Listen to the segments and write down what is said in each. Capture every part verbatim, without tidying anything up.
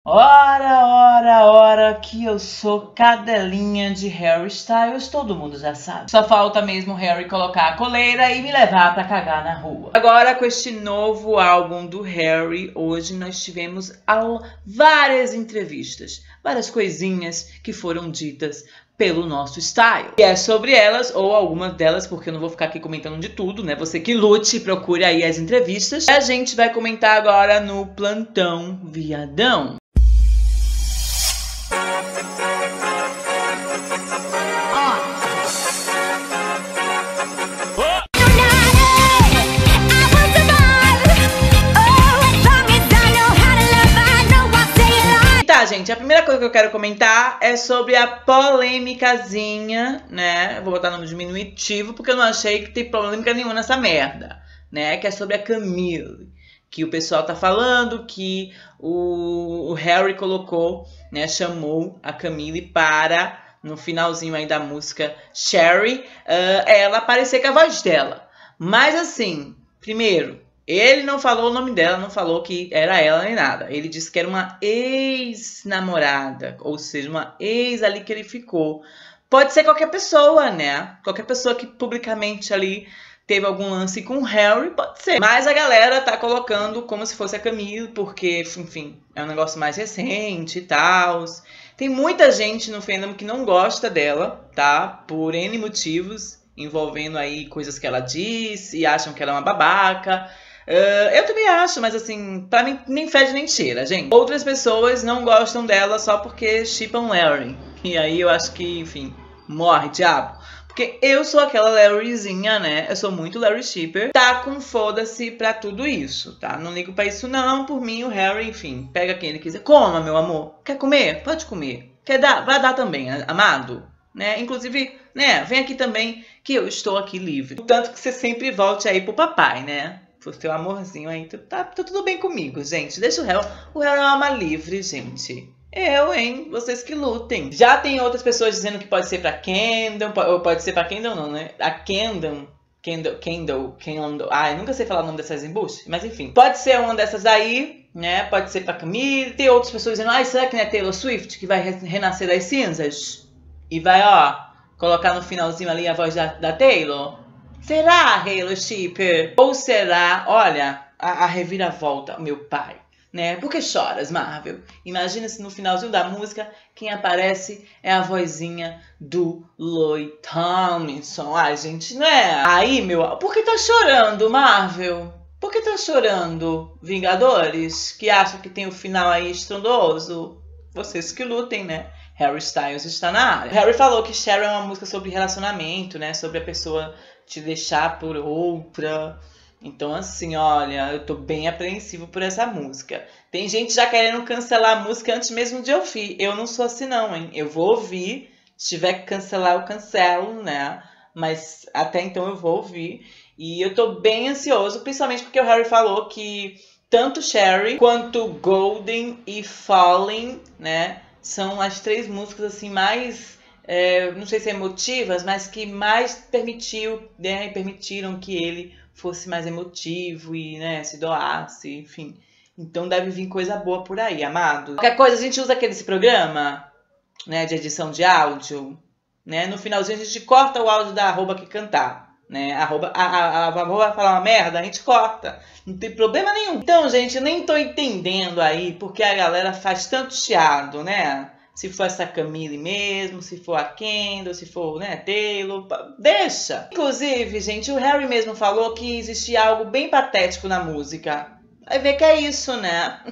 Ora, ora, ora, que eu sou cadelinha de Harry Styles, todo mundo já sabe. Só falta mesmo o Harry colocar a coleira e me levar pra cagar na rua. Agora, com este novo álbum do Harry, hoje nós tivemos várias entrevistas, várias coisinhas que foram ditas pelo nosso Style. E é sobre elas, ou algumas delas, porque eu não vou ficar aqui comentando de tudo, né? Você que lute, procure aí as entrevistas. A gente vai comentar agora no Plantão Viadão. Gente, a primeira coisa que eu quero comentar é sobre a polêmicazinha, né? Eu vou botar no diminutivo porque eu não achei que tem polêmica nenhuma nessa merda, né? Que é sobre a Camille, que o pessoal tá falando que o, o Harry colocou, né? Chamou a Camille para, no finalzinho aí da música Sherry, uh, ela aparecer com a voz dela. Mas assim, primeiro, ele não falou o nome dela, não falou que era ela nem nada. Ele disse que era uma ex-namorada, ou seja, uma ex ali que ele ficou. Pode ser qualquer pessoa, né? Qualquer pessoa que publicamente ali teve algum lance com o Harry, pode ser. Mas a galera tá colocando como se fosse a Camille, porque, enfim, é um negócio mais recente e tal. Tem muita gente no fandom que não gosta dela, tá? Por N motivos, envolvendo aí coisas que ela disse e acham que ela é uma babaca. Uh, eu também acho, mas assim, pra mim nem fede nem cheira, gente. Outras pessoas não gostam dela só porque shippam Larry. E aí eu acho que, enfim, morre, diabo. Porque eu sou aquela Larryzinha, né? Eu sou muito Larry shipper. Tá com foda-se pra tudo isso, tá? Não ligo pra isso não. Por mim, o Harry, enfim, pega quem ele quiser. Coma, meu amor. Quer comer? Pode comer. Quer dar? Vai dar também, amado. Né? Inclusive, né? Vem aqui também que eu estou aqui livre. Tanto que você sempre volte aí pro papai, né? Por seu amorzinho aí, tá, tá tudo bem comigo, gente. Deixa o réu. O réu é uma alma livre, gente. Eu, hein? Vocês que lutem. Já tem outras pessoas dizendo que pode ser pra Kendall, ou pode ser pra Kendall não, né? A Kendall, Kendall, Kendall, Kendall. Ai, nunca sei falar o nome dessas embustes, mas enfim. Pode ser uma dessas aí, né? Pode ser pra Camille. Tem outras pessoas dizendo, ai, será que não é Taylor Swift que vai renascer das cinzas? E vai, ó, colocar no finalzinho ali a voz da, da Taylor? Será, Halo Shipper? Ou será, olha, a, a reviravolta, meu pai, né? Por que choras, Marvel? Imagina se no finalzinho da música, quem aparece é a vozinha do Lloyd Tomlinson. Ai, gente, né? Aí, meu, por que tá chorando, Marvel? Por que tá chorando, Vingadores? Que acham que tem o final aí estrondoso? Vocês que lutem, né? Harry Styles está na área. Harry falou que Sherry é uma música sobre relacionamento, né? Sobre a pessoa te deixar por outra. Então, assim, olha, eu tô bem apreensivo por essa música. Tem gente já querendo cancelar a música antes mesmo de ouvir. Eu não sou assim não, hein? Eu vou ouvir. Se tiver que cancelar, eu cancelo, né? Mas até então eu vou ouvir. E eu tô bem ansioso, principalmente porque o Harry falou que tanto Sherry quanto Golden e Falling, né? São as três músicas assim mais, é, não sei se emotivas, mas que mais permitiu, né, permitiram que ele fosse mais emotivo e, né, se doasse, enfim. Então deve vir coisa boa por aí, amado. Qualquer coisa, a gente usa aquele programa, né, de edição de áudio, né? No finalzinho a gente corta o áudio da arroba que cantar. Né? Arroba, a, a, a, a vai falar uma merda, a gente corta. Não tem problema nenhum. Então, gente, eu nem tô entendendo aí porque a galera faz tanto chiado, né? Se for essa Camille mesmo, se for a Kendall, se for, né, Taylor, deixa. Inclusive, gente, o Harry mesmo falou que existia algo bem patético na música. Vai ver que é isso, né?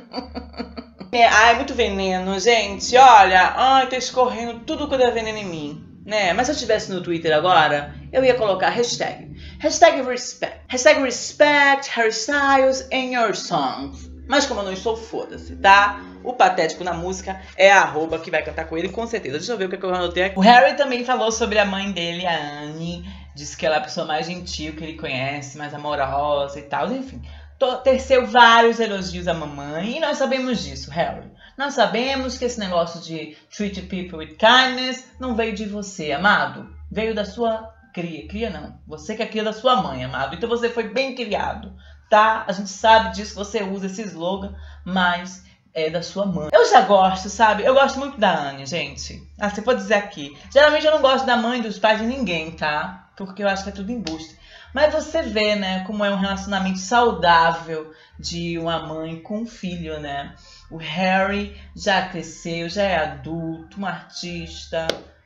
É, ai, muito veneno, gente. Olha, ai, tá escorrendo tudo que é veneno em mim. Né? Mas se eu estivesse no Twitter agora, eu ia colocar hashtag. Hashtag respect. Hashtag respect Harry Styles in your songs. Mas como eu não estou, foda-se, tá? O patético na música é a arroba que vai cantar com ele, com certeza. Deixa eu ver o que eu anotei aqui. O Harry também falou sobre a mãe dele, a Anne. Disse que ela é a pessoa mais gentil que ele conhece, mais amorosa e tal. Enfim, teceu vários elogios à mamãe. E nós sabemos disso, Harry. Nós sabemos que esse negócio de treat people with kindness não veio de você, amado. Veio da sua cria. Cria não. Você que é cria da sua mãe, amado. Então você foi bem criado, tá? A gente sabe disso, você usa esse slogan, mas é da sua mãe. Eu já gosto, sabe? Eu gosto muito da Anne, gente. Ah, você pode dizer aqui. Geralmente eu não gosto da mãe, dos pais de ninguém, tá? Porque eu acho que é tudo embuste. Mas você vê, né, como é um relacionamento saudável de uma mãe com um filho, né? O Harry já cresceu, já é adulto, um artista,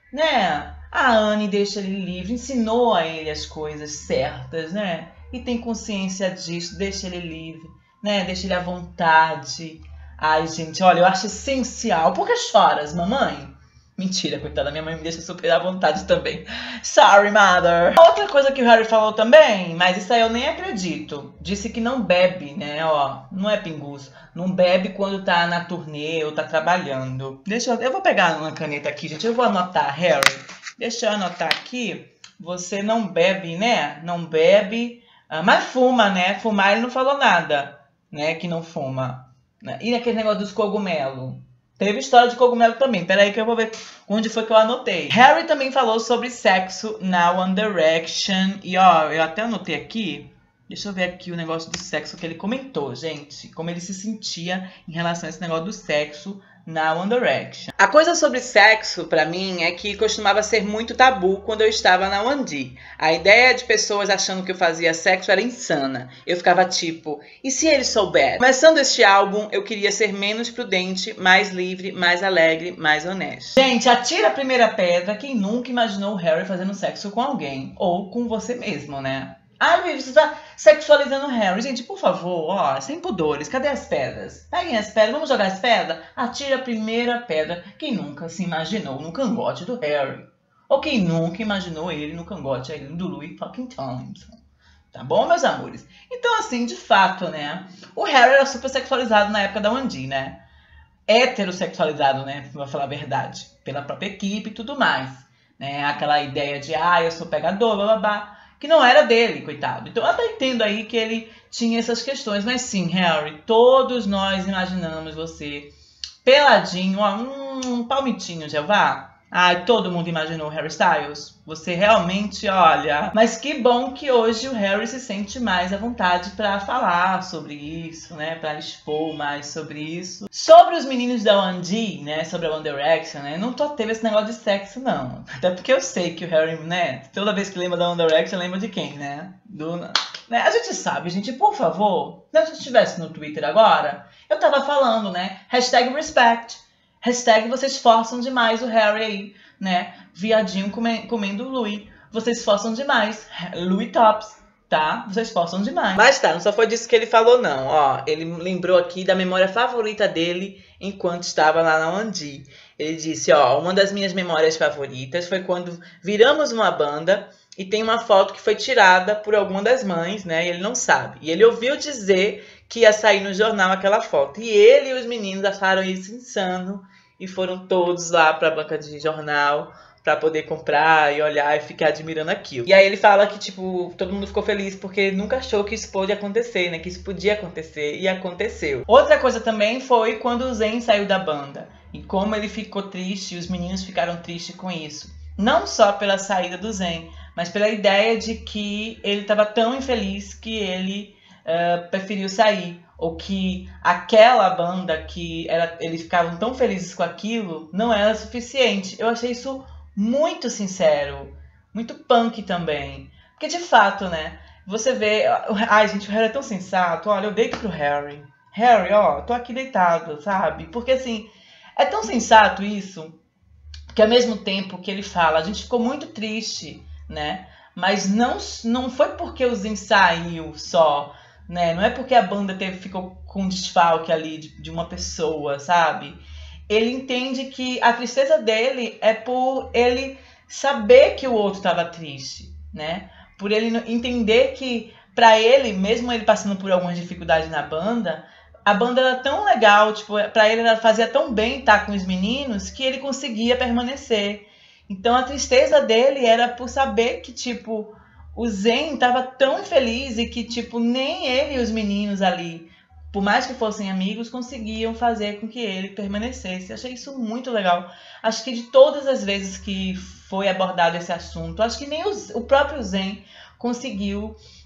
né? A Anne deixa ele livre, ensinou a ele as coisas certas, né? E tem consciência disso, deixa ele livre, né? Deixa ele à vontade. Ai, gente, olha, eu acho essencial. Por que choras, mamãe? Mentira, coitada, minha mãe me deixa super à vontade também. Sorry, mother. Outra coisa que o Harry falou também, mas isso aí eu nem acredito. Disse que não bebe, né, ó. Não é pinguço. Não bebe quando tá na turnê ou tá trabalhando. Deixa eu... Eu vou pegar uma caneta aqui, gente. Eu vou anotar, Harry. Deixa eu anotar aqui. Você não bebe, né? Não bebe, mas fuma, né? Fumar ele não falou nada, né? Que não fuma. E aquele negócio dos cogumelos? Teve história de cogumelo também. Peraí que eu vou ver onde foi que eu anotei. Harry também falou sobre sexo na One Direction. E ó, eu até anotei aqui. Deixa eu ver aqui o negócio do sexo que ele comentou, gente. Como ele se sentia em relação a esse negócio do sexo na One Direction. A coisa sobre sexo, pra mim, é que costumava ser muito tabu quando eu estava na One D. A ideia de pessoas achando que eu fazia sexo era insana. Eu ficava tipo, e se ele souber? Começando este álbum, eu queria ser menos prudente, mais livre, mais alegre, mais honesto. Gente, atira a primeira pedra quem nunca imaginou o Harry fazendo sexo com alguém. Ou com você mesmo, né? Ai, você tá sexualizando o Harry. Gente, por favor, ó, sem pudores. Cadê as pedras? Peguem as pedras, vamos jogar as pedras? Atire a primeira pedra. Quem nunca se imaginou no cangote do Harry? Ou quem nunca imaginou ele no cangote do Louis fucking Tomlinson? Tá bom, meus amores? Então, assim, de fato, né? O Harry era super sexualizado na época da One D, né? Heterossexualizado, né? Pra falar a verdade. Pela própria equipe e tudo mais. Né? Aquela ideia de, ah, eu sou pegador, blá, blá, blá. Que não era dele, coitado. Então eu até entendo aí que ele tinha essas questões. Mas sim, Harry, todos nós imaginamos você peladinho, ó, um palmitinho, Jeová. Ai, todo mundo imaginou o Harry Styles. Você realmente, olha... Mas que bom que hoje o Harry se sente mais à vontade para falar sobre isso, né? Para expor mais sobre isso. Sobre os meninos da One D, né? Sobre a One Direction, né? Não tô teve esse negócio de sexo, não. Até porque eu sei que o Harry, né? Toda vez que lembra da One Direction, lembra de quem, né? Do... Né? A gente sabe, gente, por favor. Se eu estivesse no Twitter agora, eu tava falando, né? Hashtag respect. Hashtag vocês forçam demais o Harry aí, né? Viadinho come, comendo o Louis. Vocês forçam demais. Louis Tops, tá? Vocês forçam demais. Mas tá, não só foi disso que ele falou, não. Ó, ele lembrou aqui da memória favorita dele enquanto estava lá na One D. Ele disse, ó, uma das minhas memórias favoritas foi quando viramos uma banda e tem uma foto que foi tirada por alguma das mães, né? E ele não sabe. E ele ouviu dizer que ia sair no jornal aquela foto. E ele e os meninos acharam isso insano. E foram todos lá para a banca de jornal para poder comprar e olhar e ficar admirando aquilo. E aí ele fala que, tipo, todo mundo ficou feliz porque nunca achou que isso pôde acontecer, né? Que isso podia acontecer e aconteceu. Outra coisa também foi quando o Zayn saiu da banda. E como ele ficou triste, e os meninos ficaram tristes com isso. Não só pela saída do Zayn, mas pela ideia de que ele estava tão infeliz que ele uh, preferiu sair. Ou que aquela banda que era, eles ficavam tão felizes com aquilo não era suficiente. Eu achei isso muito sincero, muito punk também. Porque de fato, né, você vê... Ai, gente, o Harry é tão sensato. Olha, eu deito pro Harry. Harry, ó, tô aqui deitado, sabe? Porque assim, é tão sensato isso, que ao mesmo tempo que ele fala, a gente ficou muito triste, né? Mas não, não foi porque o Zayn saiu só... Né? Não é porque a banda teve, ficou com um desfalque ali de, de uma pessoa, sabe? Ele entende que a tristeza dele é por ele saber que o outro estava triste, né? Por ele entender que, para ele, mesmo ele passando por algumas dificuldades na banda, a banda era tão legal, tipo, para ele ela fazia tão bem estar com os meninos que ele conseguia permanecer. Então a tristeza dele era por saber que, tipo... O Zayn estava tão infeliz e que, tipo, nem ele e os meninos ali, por mais que fossem amigos, conseguiam fazer com que ele permanecesse. Achei isso muito legal. Acho que de todas as vezes que foi abordado esse assunto, acho que nem os, o próprio Zayn conseguiu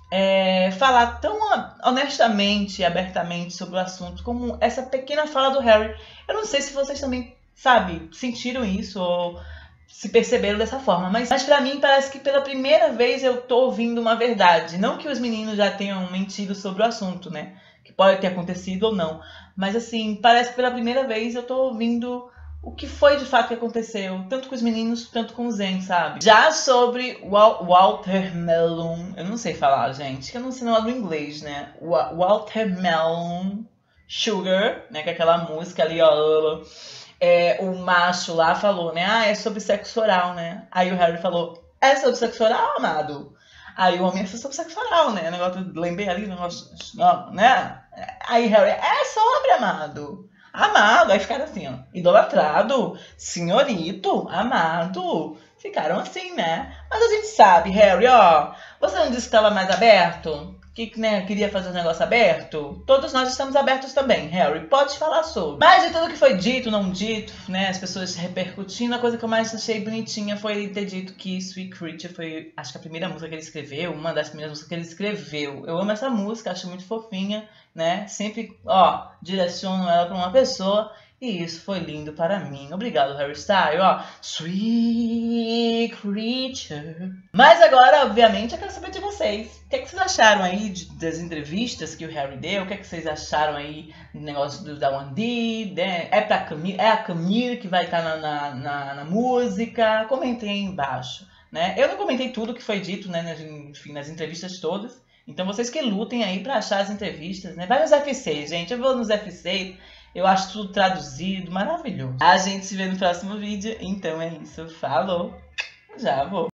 é, falar tão honestamente e abertamente sobre o assunto como essa pequena fala do Harry. Eu não sei se vocês também, sabe, sentiram isso ou se perceberam dessa forma, mas, mas para mim parece que pela primeira vez eu tô ouvindo uma verdade. Não que os meninos já tenham mentido sobre o assunto, né? Que pode ter acontecido ou não. Mas assim, parece que pela primeira vez eu tô ouvindo o que foi de fato que aconteceu, tanto com os meninos, tanto com o Zen, sabe? Já sobre Wal Watermelon, eu não sei falar, gente, que eu não sei nada do inglês, né? Wa Watermelon Sugar, né? Que é aquela música ali, ó. É, o macho lá falou, né? Ah, é sobre sexo oral, né? Aí o Harry falou, é sobre sexo oral, amado? Aí o homem é sobre sexo oral, né? O negócio, lembrei ali, o negócio, não, né? Aí Harry, é sobre, amado. Amado. Aí ficaram assim, ó, idolatrado, senhorito, amado. Ficaram assim, né? Mas a gente sabe, Harry, ó, você não disse que estava mais aberto? Que, né, queria fazer um negócio aberto? Todos nós estamos abertos também, Harry. Pode falar sobre. Mas de tudo que foi dito, não dito, né? As pessoas repercutindo, a coisa que eu mais achei bonitinha foi ele ter dito que Sweet Creature foi, acho que a primeira música que ele escreveu, uma das primeiras músicas que ele escreveu. Eu amo essa música, acho muito fofinha, né? Sempre, ó, direciono ela para uma pessoa. E isso foi lindo para mim. Obrigado, Harry Styles. Ó, Sweet Creature. Mas agora, obviamente, eu quero saber de vocês. O que, é que vocês acharam aí de, das entrevistas que o Harry deu? O que, é que vocês acharam aí do negócio do, da One D? Né? É, pra Camille, é a Camille que vai estar na, na, na, na música? Comentem aí embaixo. Né? Eu não comentei tudo que foi dito, né, nas, enfim, nas entrevistas todas. Então vocês que lutem aí pra achar as entrevistas, né? Vai nos F seis, gente. Eu vou nos F seis. Eu acho tudo traduzido, maravilhoso. A gente se vê no próximo vídeo. Então é isso. Falou. Já vou.